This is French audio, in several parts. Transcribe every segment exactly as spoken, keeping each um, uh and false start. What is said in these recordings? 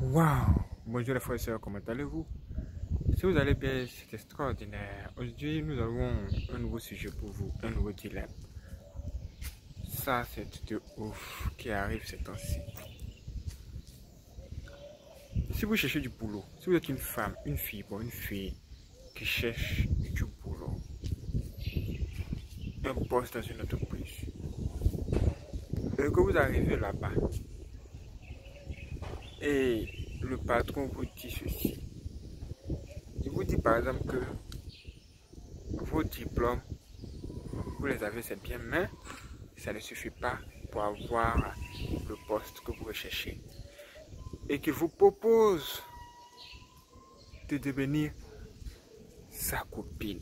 Waouh! Bonjour les frères et sœurs, comment allez-vous? Si vous allez bien, c'est extraordinaire. Aujourd'hui, nous avons un nouveau sujet pour vous, un nouveau dilemme. Ça, c'est de ouf qui arrive ces temps-ci. Si vous cherchez du boulot, si vous êtes une femme, une fille, bon, une fille qui cherche du boulot, un poste dans une entreprise, et que vous arrivez là-bas, et le patron vous dit ceci. Il vous dit par exemple que vos diplômes, vous les avez, c'est bien, mais ça ne suffit pas pour avoir le poste que vous recherchez. Et qu'il vous propose de devenir sa copine.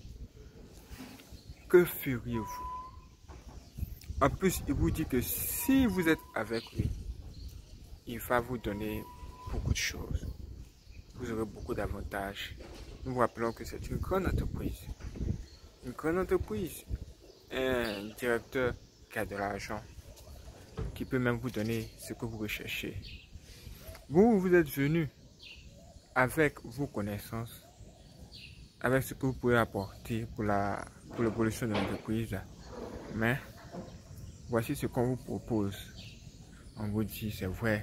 Que feriez-vous? En plus, il vous dit que si vous êtes avec lui, il va vous donner beaucoup de choses. Vous aurez beaucoup d'avantages. Nous vous rappelons que c'est une grande entreprise. Une grande entreprise. Un directeur qui a de l'argent, qui peut même vous donner ce que vous recherchez. Vous, vous êtes venu avec vos connaissances, avec ce que vous pouvez apporter pour la pour l'évolution de l'entreprise. Mais voici ce qu'on vous propose. On vous dit, c'est vrai.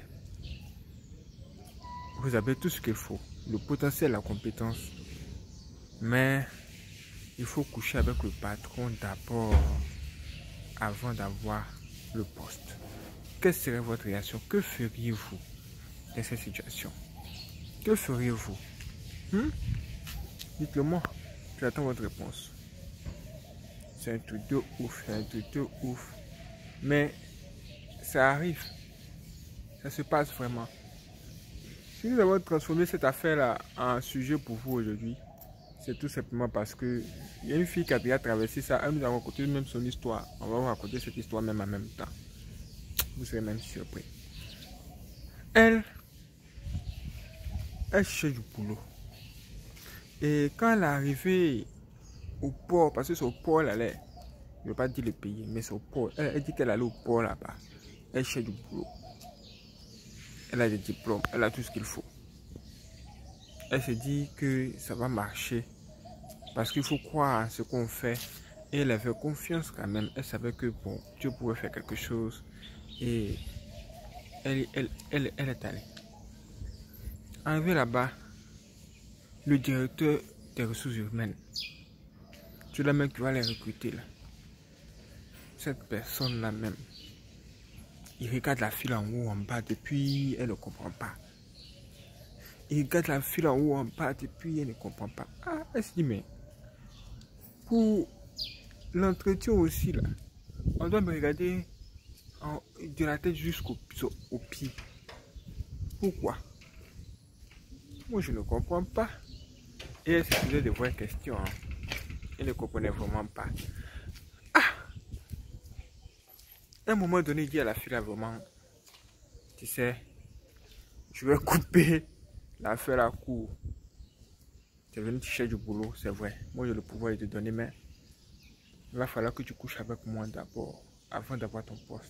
Vous avez tout ce qu'il faut, le potentiel, la compétence. Mais il faut coucher avec le patron d'abord avant d'avoir le poste. Quelle serait votre réaction? Que feriez-vous dans cette situation? Que feriez-vous? hmm? Dites-le moi, j'attends votre réponse. C'est un truc de ouf, c'est un truc de ouf. Mais ça arrive. Ça se passe vraiment. Si nous avons transformé cette affaire-là en sujet pour vous aujourd'hui, c'est tout simplement parce que il y a une fille qui a déjà traversé ça. Elle nous a raconté même son histoire. On va vous raconter cette histoire même en même temps. Vous serez même surpris. Elle, elle cherche du boulot. Et quand elle est arrivée au port, parce que c'est au port elle allait, je ne veux pas dire le pays, mais c'est au port. Elle, elle dit qu'elle allait au port là-bas. Elle cherche du boulot. Elle a des diplômes, elle a tout ce qu'il faut. Elle se dit que ça va marcher. Parce qu'il faut croire à ce qu'on fait. Et elle avait confiance quand même. Elle savait que bon, Dieu pouvait faire quelque chose. Et elle, elle, elle, elle est allée. Arrivée là-bas, le directeur des ressources humaines, tu la même qui va les recruter là. Cette personne-là même, il regarde la file en haut, en bas, depuis elle ne comprend pas. Il regarde la file en haut, en bas, depuis elle ne comprend pas. Ah, elle se dit, mais pour l'entretien aussi là, on doit me regarder en, de la tête jusqu'au au pied. Pourquoi? Moi je ne comprends pas. Et elle se posait de vraies questions. Hein. Elle ne comprenait vraiment pas. Ah! À un moment donné, il dit à la fille là vraiment, tu sais, je vais couper l'affaire à court. Tu es venu te chercher du boulot, c'est vrai. Moi j'ai le pouvoir de te donner, mais il va falloir que tu couches avec moi d'abord, avant d'avoir ton poste.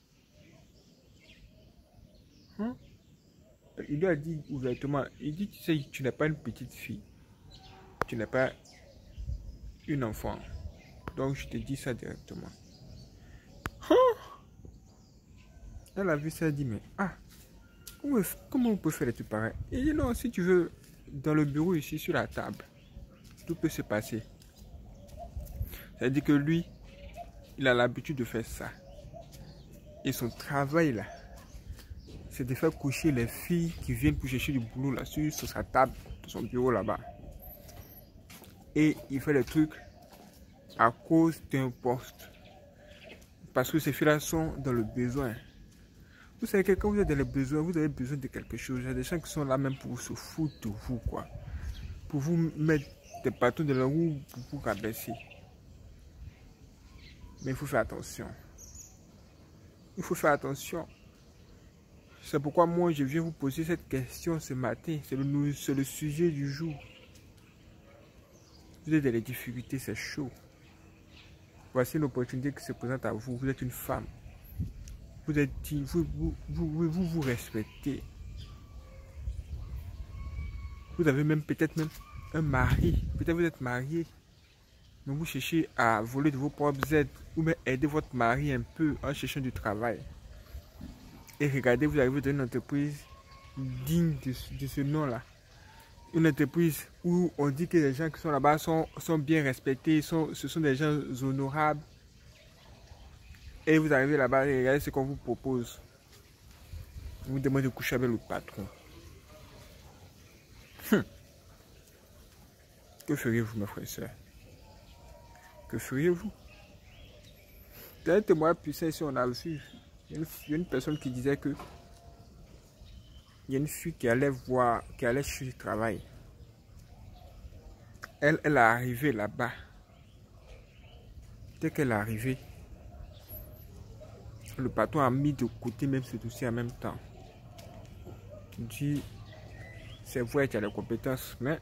Hein? Il lui a dit ouvertement, il dit, tu sais, tu n'es pas une petite fille. Tu n'es pas une enfant. Donc je te dis ça directement. Hein? Elle a vu ça, elle dit, mais ah, comment, comment on peut faire des trucs pareils? Il dit, non, si tu veux, dans le bureau ici, sur la table, tout peut se passer. Ça veut dire que lui, il a l'habitude de faire ça. Et son travail là, c'est de faire coucher les filles qui viennent pour chercher du boulot là sur, sur sa table, de son bureau là-bas. Et il fait des trucs à cause d'un poste. Parce que ces filles-là sont dans le besoin. Vous savez que quand vous êtes dans le besoin, vous avez besoin de quelque chose. Il y a des gens qui sont là même pour se foutre de vous, quoi. Pour vous mettre des bâtons de la roue, pour vous rabaisser. Mais il faut faire attention. Il faut faire attention. C'est pourquoi moi je viens vous poser cette question ce matin. C'est le, le sujet du jour. Vous êtes dans les difficultés, c'est chaud. Voici une opportunité qui se présente à vous. Vous êtes une femme. Vous êtes dit, vous vous, vous, vous, vous respectez. Vous avez même peut-être même un mari. Peut-être vous êtes marié. Mais vous cherchez à voler de vos propres aides. Ou même aider votre mari un peu en cherchant du travail. Et regardez, vous arrivez dans une entreprise digne de, de ce nom-là. Une entreprise où on dit que les gens qui sont là-bas sont, sont bien respectés, sont, ce sont des gens honorables. Et vous arrivez là-bas et regardez ce qu'on vous propose. On vous demande de coucher avec le patron. Hum. Que feriez-vous, mes frères et sœurs? Que feriez-vous? C'est un témoin puissant ici, on a reçu. Il y a une, une personne qui disait que il y a une fille qui allait voir, qui allait chercher du travail. Elle, elle est arrivée là-bas. Dès qu'elle est arrivée, le patron a mis de côté même ce dossier en même temps. Il dit, c'est vrai, tu as les compétences, mais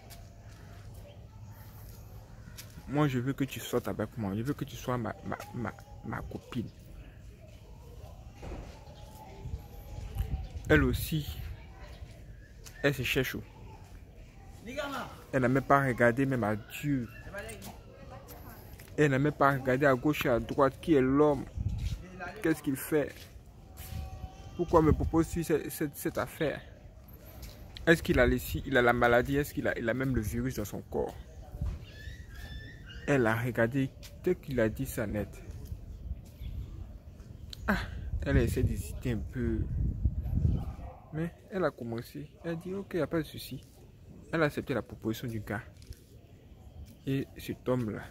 moi je veux que tu sortes avec moi. Je veux que tu sois ma, ma, ma, ma copine. Elle aussi, elle se cherche. Elle n'a même pas regardé même à Dieu. Elle n'a même pas regardé à gauche et à droite qui est l'homme. Qu'est-ce qu'il fait? Pourquoi me propose-t-il cette, cette, cette affaire? Est-ce qu'il a, il a la maladie? Est-ce qu'il a, il a même le virus dans son corps? Elle a regardé dès qu'il a dit ça net. Ah, elle a essayé d'hésiter un peu. Mais elle a commencé. Elle a dit ok, il n'y a pas de souci. Elle a accepté la proposition du gars. Et cet homme-là,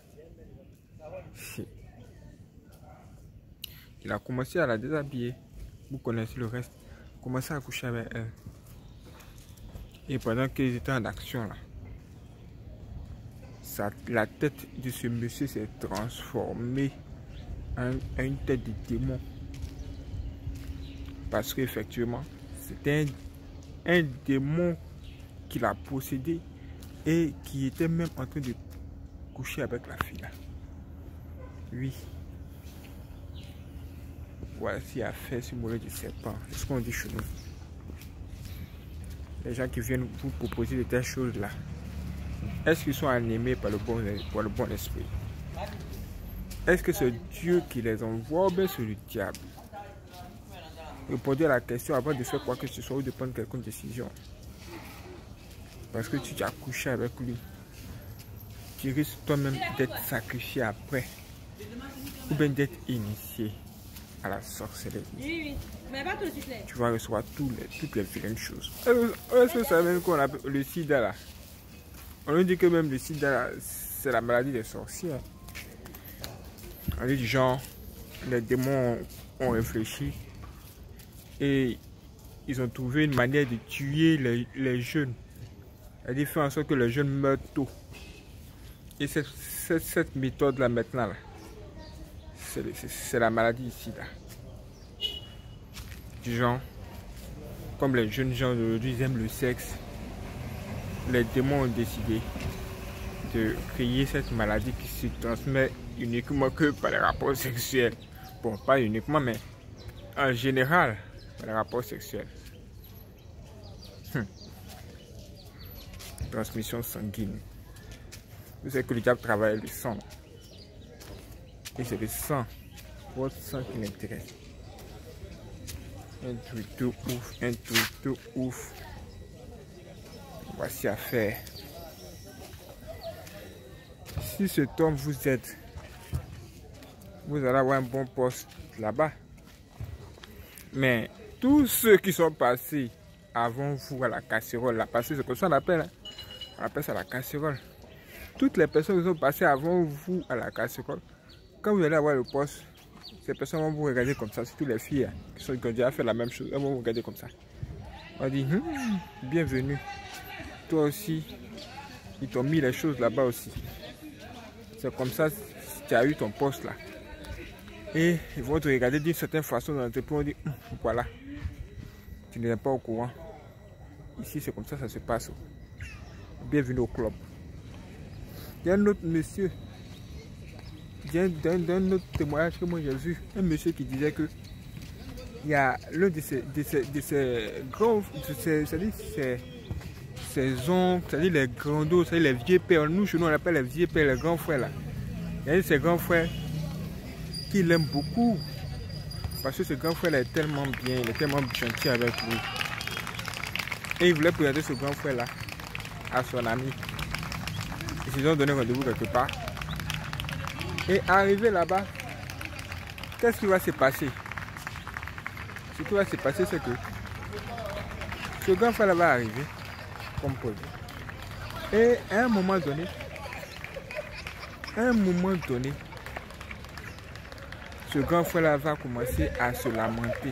il a commencé à la déshabiller. Vous connaissez le reste. Commencé à coucher avec elle. Et pendant qu'ils étaient en action là, ça, la tête de ce monsieur s'est transformée en, en une tête de démon. Parce qu'effectivement, c'était un, un démon qui l'a possédé et qui était même en train de coucher avec la fille là. Oui. Voici à faire ce moulet du serpent. C'est ce qu'on dit chez nous. Les gens qui viennent vous proposer de telles choses là, est-ce qu'ils sont animés par le bon, par le bon esprit? Est-ce que c'est Dieu qui les envoie ou bien c'est le diable? Répondez à la question avant de faire quoi que ce soit ou de prendre quelconque décision. Parce que tu as couché avec lui. Tu risques toi-même d'être sacrifié après. Ou bien d'être initié à la sorcellerie. Oui, oui. Mais pas tout de suite. Tu vas recevoir tous les, toutes les vilaines choses. Est-ce que ça même qu'on appelle le sida là? On nous dit que même le sida, c'est la maladie des sorciers. On dit du genre, les démons ont réfléchi et ils ont trouvé une manière de tuer les, les jeunes. C'est-à-dire faire en sorte que les jeunes meurent tôt. Et cette, cette, cette méthode là maintenant, c'est la maladie ici là. Du genre, comme les jeunes gens d'aujourd'hui aiment le sexe, les démons ont décidé de créer cette maladie qui se transmet uniquement que par les rapports sexuels. Bon, pas uniquement, mais en général, par les rapports sexuels. Hum. Transmission sanguine. Vous savez que le diable travaille le sang. Et c'est le sang, votre sang qui l'intéresse. Un truc de ouf, un truc de ouf. Voici à faire. Si cet homme vous aide, vous allez avoir un bon poste là-bas. Mais tous ceux qui sont passés avant vous à la casserole, là, parce que c'est comme ça qu'on appelle, hein? On appelle ça la casserole. Toutes les personnes qui sont passées avant vous à la casserole, quand vous allez avoir le poste, ces personnes vont vous regarder comme ça, surtout les filles hein, qui, sont, qui ont déjà fait la même chose, elles vont vous regarder comme ça. On va dire, hm, bienvenue. Toi aussi, ils t'ont mis les choses là-bas aussi. C'est comme ça que tu as eu ton poste là. Et ils vont te regarder d'une certaine façon dans l'entreprise, on dit, hm, voilà, tu n'es pas au courant. Ici, c'est comme ça que ça se passe. Bienvenue au club. Il y a un autre monsieur, d'un autre témoignage que moi j'ai vu, un monsieur qui disait que il y a l'un de ces, de ces, de ces grands, de ces, c'est ses oncles, c'est-à-dire les grandos, c'est-à-dire les vieux pères. Nous, chez nous, on appelle les vieux pères, les grands frères là. Il y a ses grands frères qui l'aiment beaucoup. Parce que ce grand frère là est tellement bien, il est tellement gentil avec lui. Et il voulait présenter ce grand frère là à son ami. Ils se sont donné rendez-vous quelque part. Et arrivé là-bas, qu'est-ce qui va se passer? Ce qui va se passer, c'est que ce grand frère là va arriver comme Paul. Et à un moment donné, à un moment donné, ce grand frère là va commencer à se lamenter.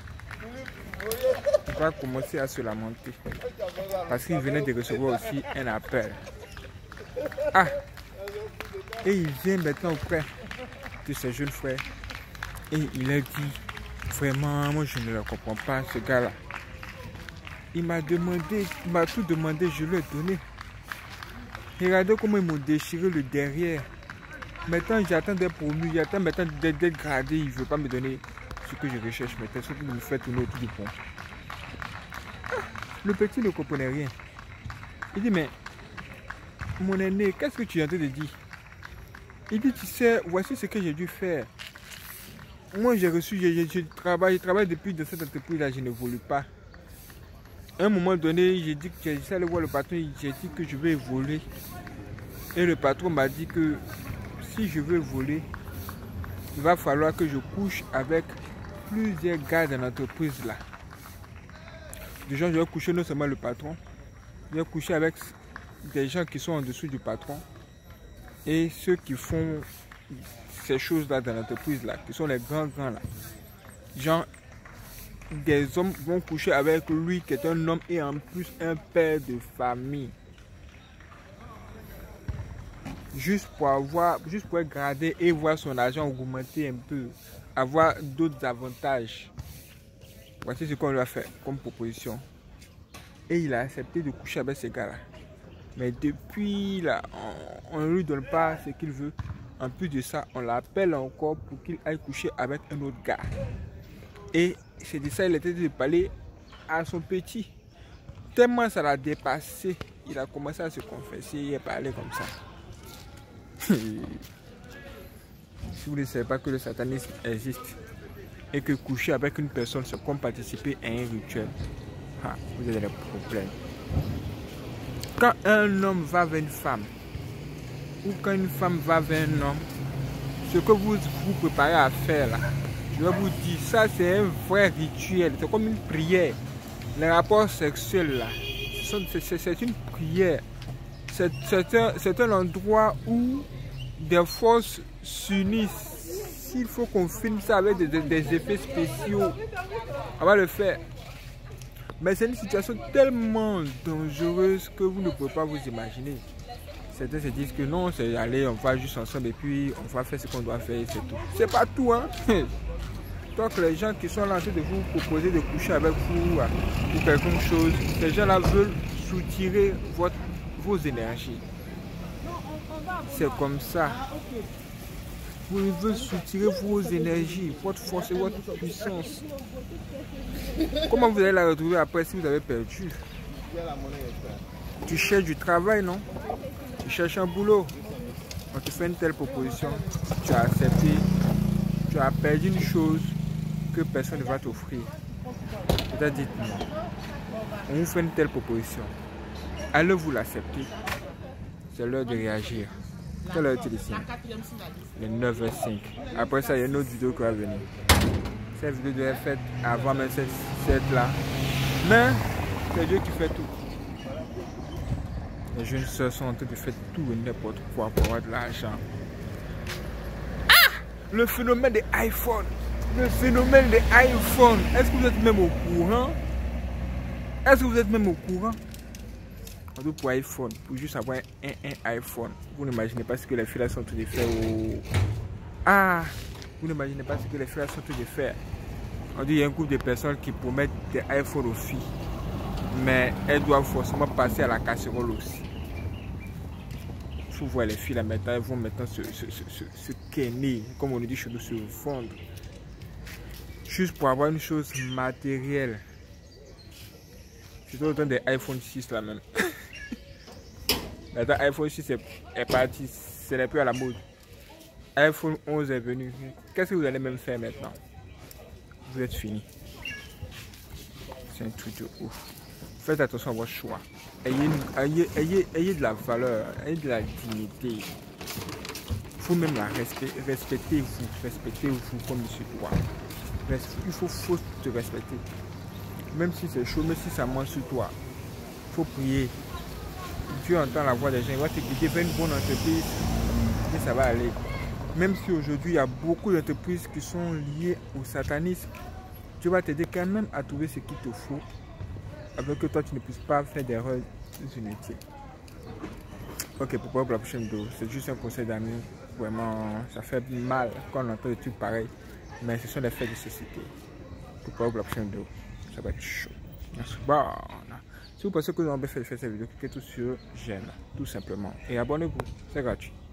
Il va commencer à se lamenter. Parce qu'il venait de recevoir aussi un appel. Ah! Et il vient maintenant auprès de ses jeunes frères. Et il a dit, vraiment, moi je ne le comprends pas, ce gars-là. Il m'a demandé, il m'a tout demandé, je lui ai donné. Regardez comment ils m'ont déchiré le derrière. Maintenant j'attends d'être promu, j'attends maintenant d'être gradé, il ne veut pas me donner ce que je recherche maintenant, ce qu'il me fait tourner autour du pont. Ah, le petit ne comprenait rien. Il dit, mais mon aîné, qu'est-ce que tu es en train de dire? Il dit, tu sais, voici ce que j'ai dû faire. Moi j'ai reçu, je, je, je travaille, je travaille depuis dans cette entreprise-là, je ne voulais pas. À un moment donné, j'ai dit que j'allais aller voir le patron, j'ai dit que je vais évoluer. Et le patron m'a dit que si je veux voler, il va falloir que je couche avec plusieurs gars de l'entreprise là. Déjà, je vais coucher non seulement le patron, je vais coucher avec des gens qui sont en dessous du patron et ceux qui font ces choses là dans l'entreprise là, qui sont les grands grands là. Genre, des hommes vont coucher avec lui qui est un homme et en plus un père de famille. Juste pour avoir, juste pour être gradé et voir son argent augmenter un peu, avoir d'autres avantages. Voici ce qu'on lui a fait comme proposition. Et il a accepté de coucher avec ces gars-là. Mais depuis là, on ne lui donne pas ce qu'il veut. En plus de ça, on l'appelle encore pour qu'il aille coucher avec un autre gars. Et c'est de ça il était de parler à son petit. Tellement ça l'a dépassé, il a commencé à se confesser et à parler comme ça. Si vous ne savez pas que le satanisme existe et que coucher avec une personne c'est comme participer à un rituel, ah, vous avez des problèmes. Quand un homme va vers une femme ou quand une femme va vers un homme, ce que vous vous préparez à faire là, je vais vous dire, ça c'est un vrai rituel, c'est comme une prière. Les rapports sexuels là, c'est une prière. C'est un, un endroit où des forces s'unissent. S'il faut qu'on filme ça avec des, des, des effets spéciaux, on va le faire. Mais c'est une situation tellement dangereuse que vous ne pouvez pas vous imaginer. Certains se disent que non, c'est aller, on va juste ensemble et puis on va faire ce qu'on doit faire et c'est tout. C'est pas tout, hein. Donc les gens qui sont là en train de vous proposer de coucher avec vous ou quelque chose, ces gens-là veulent soutirer votre, vos énergies. C'est comme ça. Vous veulent soutirer vos énergies, votre force et votre puissance. Comment vous allez la retrouver après si vous avez perdu? Tu cherches du travail, non? Tu cherches un boulot. On te fait une telle proposition. Tu as accepté. Tu as perdu une chose que personne ne va t'offrir. C'est-à-dire, on vous fait une telle proposition. Allez-vous l'accepter? C'est l'heure de réagir. Quelle heure est-il ici? Le neuf heures cinq. Après ça, il y a une autre vidéo qui va venir. Cette vidéo doit être faite avant même cette, cette là. Mais c'est Dieu qui fait tout. Les jeunes soeurs sont en train de faire tout et n'importe quoi pour avoir de l'argent. Ah! Le phénomène des iPhones. Le phénomène des iPhones. Est-ce que vous êtes même au courant? Est-ce que vous êtes même au courant? Pour iPhone, pour juste avoir un, un iPhone, vous n'imaginez pas ce que les filles sont en train de faire au... Ah, vous n'imaginez pas ce que les filles sont en train de faire. On dit qu'il y a un groupe de personnes qui promettent des iPhones aux filles, mais elles doivent forcément passer à la casserole aussi. Vous voyez les filles là maintenant, elles vont maintenant se, se, se, se, se kenner, comme on dit chez nous, se vendre, juste pour avoir une chose matérielle. C'est autant des iPhone six là même. Maintenant, iPhone six est, est parti. Ce n'est plus à la mode. iPhone onze est venu. Qu'est-ce que vous allez même faire maintenant? Vous êtes fini. C'est un truc de ouf. Faites attention à votre choix. Ayez, ayez, ayez, ayez de la valeur, ayez de la dignité. Il faut même la respecter. Respectez-vous. Respectez-vous comme monsieur toi. Il faut, faut te respecter. Même si c'est chaud, même si ça mange sur toi. Il faut prier. Dieu entend la voix des gens. Il va te guider vers une bonne entreprise. Et ça va aller. Même si aujourd'hui il y a beaucoup d'entreprises qui sont liées au satanisme, Dieu va t'aider quand même à trouver ce qu'il te faut, afin que toi tu ne puisses pas faire d'erreurs inutiles. Ok, pourquoi pour la prochaine vidéo? C'est juste un conseil d'amis. Vraiment, ça fait mal quand on entend des trucs pareils, mais ce sont des faits de société. Pourquoi pour la prochaine vidéo? Ça va être chaud. Bon. Si vous pensez que vous avez fait cette vidéo, cliquez tout sur j'aime, tout simplement. Et abonnez-vous, c'est gratuit.